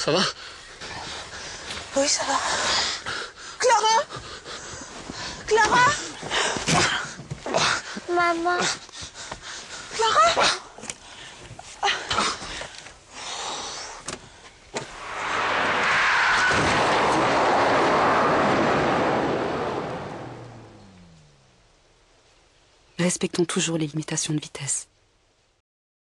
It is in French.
Ça va? Oui, ça va. Clara? Clara? Maman. Clara? Respectons toujours les limitations de vitesse.